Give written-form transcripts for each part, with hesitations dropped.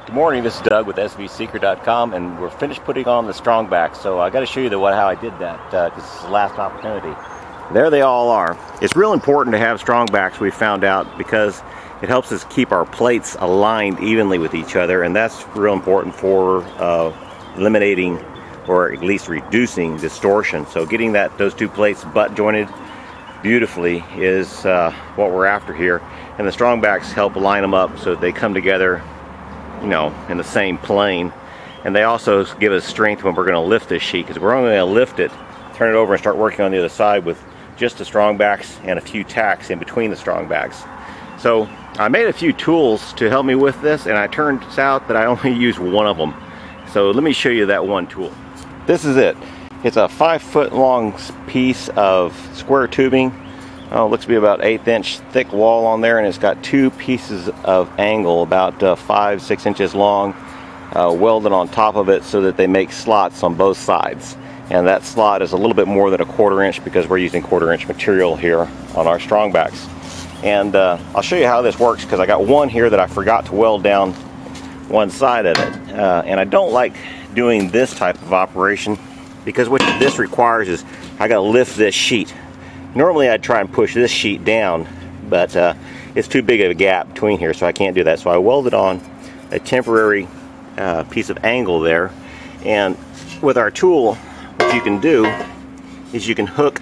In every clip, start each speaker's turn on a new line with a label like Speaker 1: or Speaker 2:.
Speaker 1: Good morning, this is Doug with svseeker.com, and we're finished putting on the strongback. So I got to show you how I did that because this is the last opportunity. There they all are. It's real important to have strongbacks, we found out, because it helps us keep our plates aligned evenly with each other, and that's real important for eliminating or at least reducing distortion. So getting those two plates butt jointed beautifully is what we're after here, and the strongbacks help line them up so that they come together, you know, in the same plane. And they also give us strength when we're going to lift this sheet, because we're only going to lift it, turn it over, and start working on the other side with just the strongbacks and a few tacks in between the strongbacks. So I made a few tools to help me with this, and it turns out that I only use one of them. So let me show you that one tool. This is it. It's a 5-foot long piece of square tubing. It looks to be about 1/8 inch thick wall on there, and it's got two pieces of angle about 5-6 inches long, welded on top of it so that they make slots on both sides. And that slot is a little bit more than 1/4 inch because we're using 1/4 inch material here on our strongbacks. And I'll show you how this works, because I got one here that I forgot to weld down one side of it. And I don't like doing this type of operation, because what this requires is I got to lift this sheet. Normally I'd try and push this sheet down, but it's too big of a gap between here, so I can't do that. So I welded on a temporary piece of angle there. And with our tool, what you can do is you can hook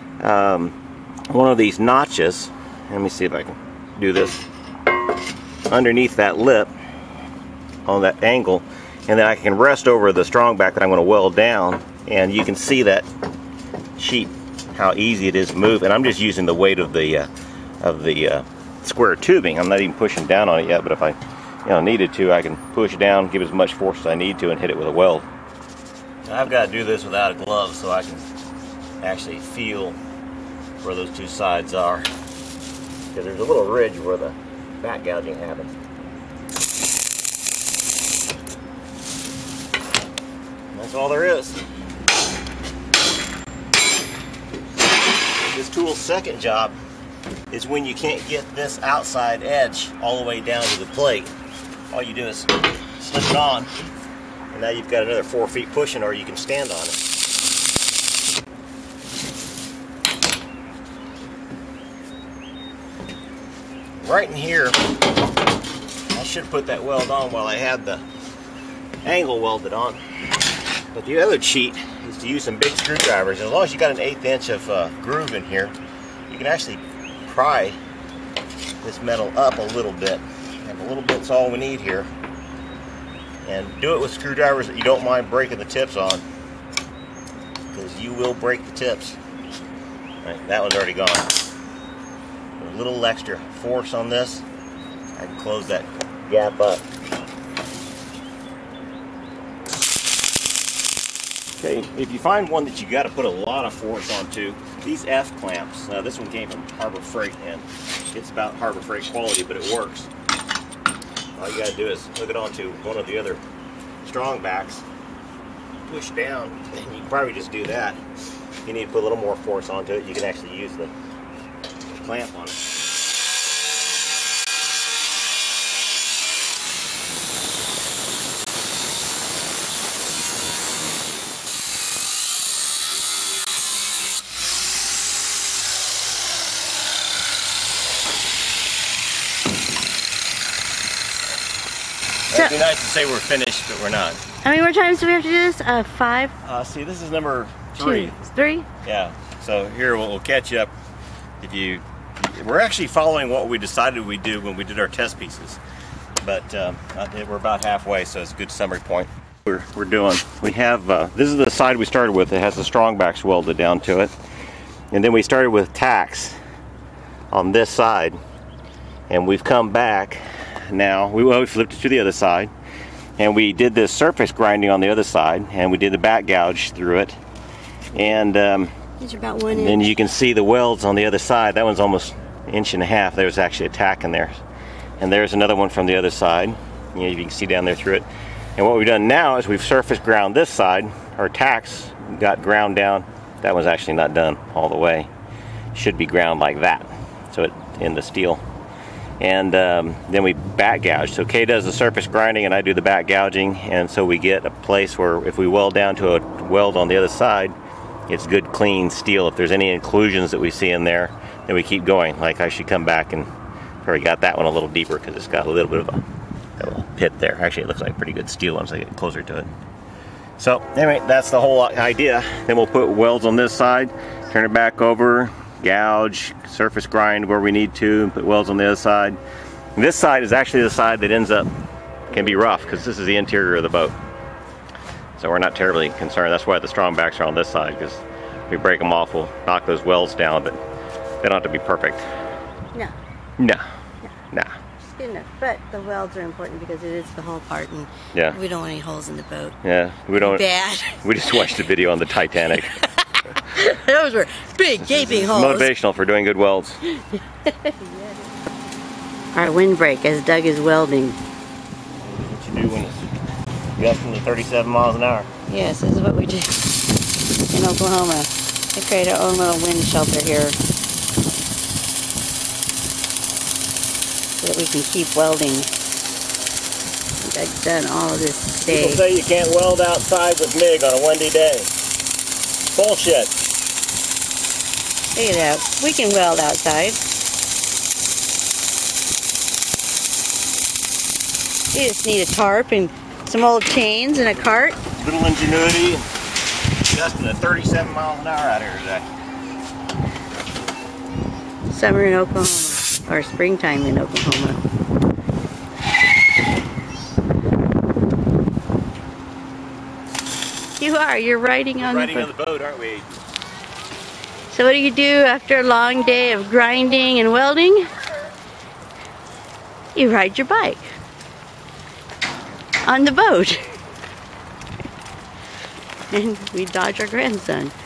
Speaker 1: one of these notches. Let me see if I can do this underneath that lip on that angle, and then I can rest over the strongback that I'm going to weld down, and you can see that sheet, how easy it is to move. And I'm just using the weight of the square tubing. I'm not even pushing down on it yet, but if I needed to, I can push down, give as much force as I need to, and hit it with a weld. Now, I've got to do this without a glove so I can actually feel where those two sides are, because there's a little ridge where the back gouging happens. And that's all there is. This tool's second job is when you can't get this outside edge all the way down to the plate. All you do is slip it on, and now you've got another 4 feet pushing, or you can stand on it. Right in here, I should have put that weld on while I had the angle welded on. But the other cheat is to use some big screwdrivers. And as long as you got an 1/8 inch of groove in here, you can actually pry this metal up a little bit. And a little bit's all we need here. And do it with screwdrivers that you don't mind breaking the tips on, because you will break the tips. All right, that one's already gone. A little extra force on this, I can close that gap up. Okay, if you find one that you got to put a lot of force onto, these F clamps, this one came from Harbor Freight, and it's about Harbor Freight quality, but it works. All you got to do is hook it onto one of the other strongbacks, push down, and you can probably just do that. If you need to put a little more force onto it, you can actually use the clamp on it. It'd be nice to say we're finished, but we're not.
Speaker 2: How many more times do we have to do this? 5?
Speaker 1: See, this is number 3.
Speaker 2: 3?
Speaker 1: Yeah. So here we'll catch you up. We're actually following what we decided we'd do when we did our test pieces, but we're about halfway, so it's a good summary point. We have this is the side we started with. It has the strongbacks welded down to it, and then we started with tacks on this side, and we've come back. Now we flipped it to the other side, and we did this surface grinding on the other side, and we did the back gouge through it, and
Speaker 2: these are about 1 inch.
Speaker 1: then you can see the welds on the other side. That one's almost 1.5 inches. There's actually a tack in there, and there's another one from the other side. You can see down there through it. And what we've done now is we've surface ground this side. Our tacks got ground down. That one's actually not done all the way. Should be ground like that, so it in the steel. and then we back gouge. So Kay does the surface grinding and I do the back gouging, and so we get a place where if we weld down to a weld on the other side, it's good clean steel. If there's any inclusions that we see in there, then we keep going. Like I should come back and probably got that one a little deeper because it's got a little bit of a little pit there. Actually, it looks like pretty good steel once I get closer to it. So anyway, that's the whole idea. Then we'll put welds on this side, turn it back over, gouge, surface grind where we need to, and put welds on the other side. And this side is actually the side that can be rough because this is the interior of the boat. So we're not terribly concerned. That's why the strong backs are on this side, because if we break them off, we'll knock those welds down, but they don't have to be perfect.
Speaker 2: No.
Speaker 1: No. No.
Speaker 2: Just good enough. But the welds are important because it is the whole part, and
Speaker 1: yeah,
Speaker 2: we don't want any holes in the boat.
Speaker 1: Yeah, we don't.
Speaker 2: Bad.
Speaker 1: We just watched a video on the Titanic.
Speaker 2: Those were big gaping holes.
Speaker 1: Motivational for doing good welds.
Speaker 2: Our windbreak as Doug is welding.
Speaker 1: What you do when it's gusting to 37 miles an hour.
Speaker 2: Yes, this is what we do in Oklahoma. We create our own little wind shelter here so that we can keep welding. I've done all of this today.
Speaker 1: People say you can't weld outside with MIG on a windy day. Bullshit.
Speaker 2: Look at that. We can weld outside. You just need a tarp and some old chains and a cart.
Speaker 1: Little ingenuity. Gusting at 37 miles an hour out here today.
Speaker 2: Summer in Oklahoma, or springtime in Oklahoma. You are. You're riding on
Speaker 1: the boat, aren't we?
Speaker 2: So what do you do after a long day of grinding and welding? You ride your bike on the boat. And we dodge our grandson.